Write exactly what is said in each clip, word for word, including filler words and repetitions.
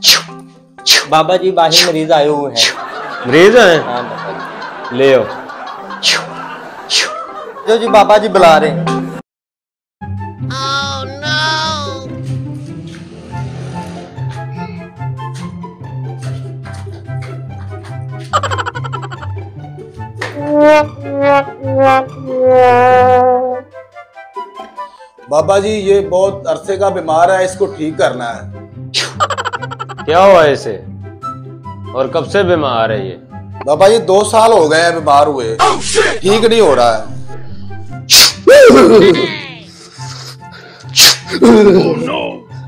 बाबा जी बाहर मरीज आए हुए हैं। मरीज है? हाँ बाबा जी। ले आओ। जो जी बाबा जी बुला रहे हैं। Oh, no. बाबा जी ये बहुत अरसे का बीमार है, इसको ठीक करना है। क्या हुआ इसे और कब से बीमार है ये? बाबा जी दो साल हो गए हैं बीमार हुए, ठीक नहीं हो रहा है। Oh, no.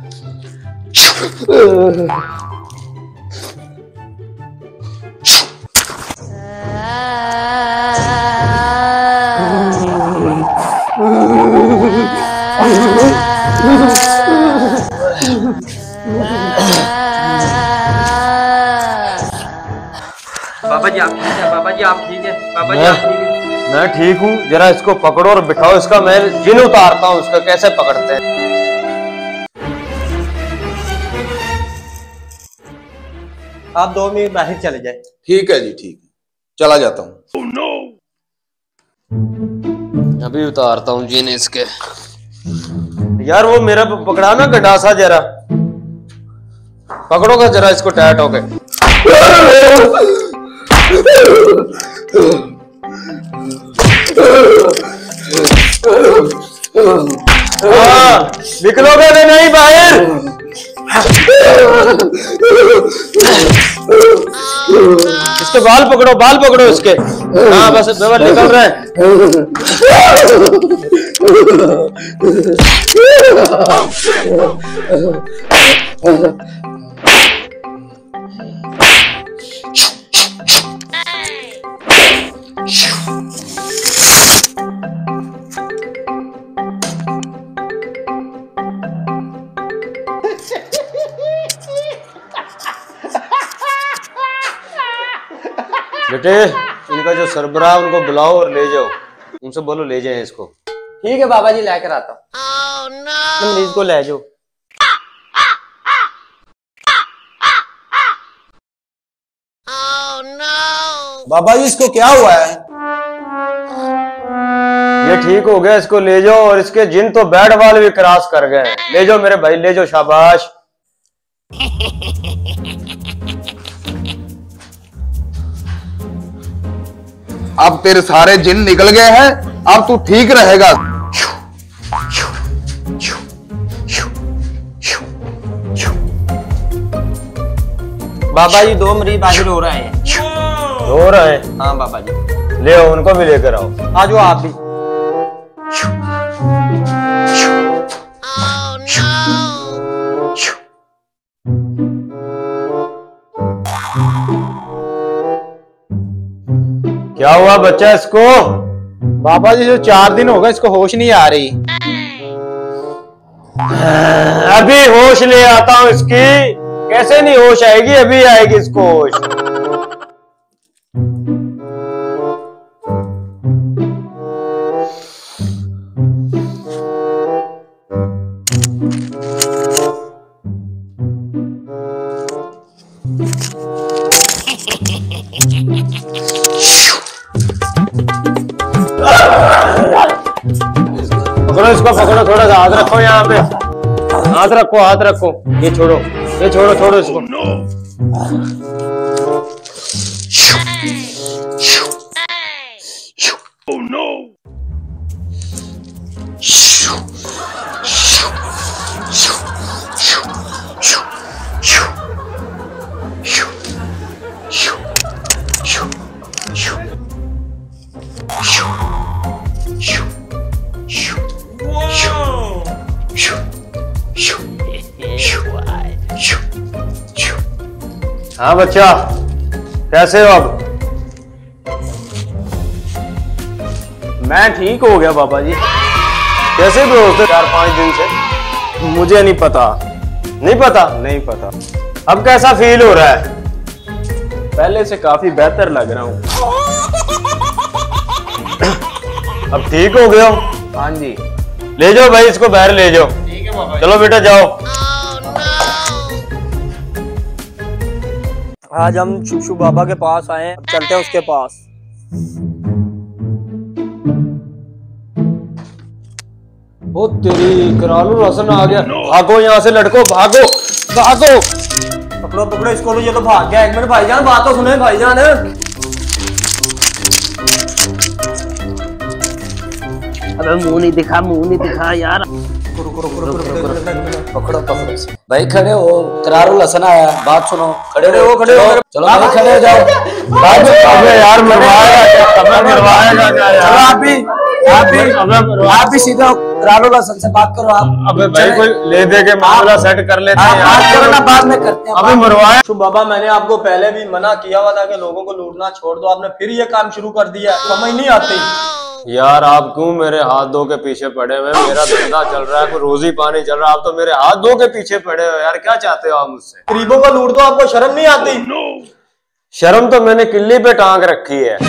बाबा जी आप ठीक है? बाबा जी आप ठीक है? बाबा जी आप ठीक है? मैं ठीक हूँ, जरा इसको पकड़ो और बिठाओ। इसका मैं जिन उतारता हूँ, उसका कैसे पकड़ते हैं। आप दो मिनट बाहर चले जाए। ठीक है जी, ठीक है, चला जाता हूँ। Oh, no. अभी उतारता हूँ जिन इसके। यार वो मेरा पकड़ा ना गंडासा, जरा पकड़ोगा जरा इसको टाइट होके। हाँ, निकलोगे तो नहीं बाहर। इसके बाल पकड़ो, बाल पकड़ो इसके। हाँ बस बेवर निकल रहे हैं। बेटे इनका जो सरबराह उनको बुलाओ और ले जाओ, उनसे बोलो ले जाएं इसको। ठीक है बाबा जी लेकर आता हूँ। Oh, no. मरीज को ले जाओ। Oh, no. बाबा जी इसको क्या हुआ है? ये ठीक हो गया, इसको ले जाओ। और इसके जिन तो बैट बॉल भी क्रॉस कर गए। ले जाओ मेरे भाई, ले जाओ, शाबाश। अब तेरे सारे जिन निकल गए हैं, अब तू ठीक रहेगा। बाबा जी दो मरीज बाहर हो रहे हैं। रो रहे हैं? हाँ बाबा जी। ले आओ, उनको भी लेकर आओ। आ जाओ आप भी। Oh, no. क्या हुआ बच्चा इसको? बाबा जी जो चार दिन हो गए इसको होश नहीं आ रही। अभी होश ले आता हूँ इसकी। कैसे नहीं होश आएगी? अभी आएगी इसको होश। पकड़ो इसको, पकड़ो, थोड़ा सा हाथ रखो यहाँ पे। हाथ रखो, हाथ रखो। ये छोड़ो, ये छोड़ो, छोड़ो इसको। Oh, no. हाँ बच्चा, कैसे हो अब? मैं ठीक हो गया बाबा जी। कैसे बेहोश थे चार पांच दिन से? मुझे नहीं पता। नहीं पता? नहीं पता। अब कैसा फील हो रहा है? पहले से काफी बेहतर लग रहा हूँ। अब ठीक हो गया हो? हाँ जी। ले जाओ भाई इसको बाहर ले जाओ। ठीक है बाबा। चलो बेटा जाओ। Oh, no. आज हम शुशु बाबा के पास आए हैं, अब चलते हैं उसके पास। ओ तेरी करालू हसन आ गया। भागो यहाँ से लड़को, भागो भागो। पकड़ो पकड़ो इसको, तो ये तो भाग गया। एक मिनट भाईजान, बात तो सुने भाईजान। अबे मुंह नहीं दिखा, मुंह नहीं दिखा यार। पकड़ो पकड़ो भाई खड़े हो, करारुल हसन आया, बात सुनो। खड़े हो खड़े हो। चलो भाई खड़े हो जाओ। अबे यार मरवाएगा, अबे मरवाएगा क्या यार? चलो आप भी आप भी आप भी सीधा करारुल हसन से बात करो आप। अबे भाई कोई ले दे के मामला सेट कर लेते हैं। बात करो ना, बाद में करते हैं। अबे मरवाया। शुभ बाबा, मैंने आपको पहले भी मना किया हुआ था कि लोगों को लूटना छोड़ दो, आपने फिर ये काम शुरू कर दिया। समझ नहीं आती यार आप क्यों मेरे हाथ धो के पीछे पड़े हुए? मेरा धंधा चल रहा है, कोई रोजी पानी चल रहा है, आप तो मेरे हाथ धो के पीछे पड़े हो यार। क्या चाहते हो आप मुझसे? गरीबों को लूट दो, आपको शर्म नहीं आती? शर्म तो मैंने किल्ली पे टांग रखी है।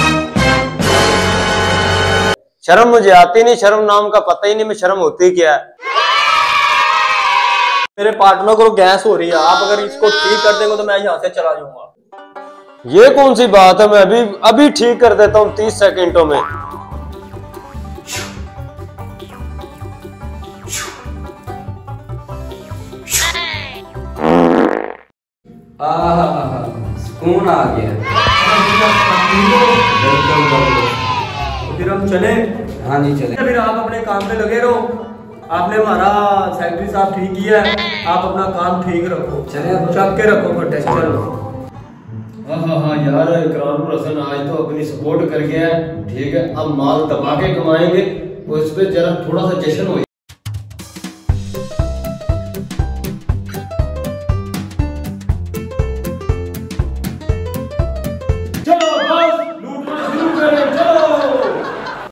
शर्म मुझे आती नहीं, शर्म नाम का पता ही नहीं, मैं शर्म होती क्या है। मेरे पार्टनर को गैस हो रही है, आप अगर इसको ठीक कर देंगे तो मैं यहाँ से चला जाऊंगा। ये कौन सी बात है? मैं अभी अभी ठीक कर देता हूँ तीस सेकेंडों में। सुकून आ गया। तो फिर हम चले? हाँ जी चले। फिर आप अपने काम पे लगे रहो। आपने हमारा सेक्रेटरी साहब ठीक किया है, आप अपना काम ठीक रखो। चले अब चक के रखो फटे। चलो। हाँ हाँ हाँ यार, करारुल हसन आज तो अपनी सपोर्ट कर गया है। ठीक है, अब माल दबा के कमाएंगे, उस पर जरा थोड़ा सा जश्न हो।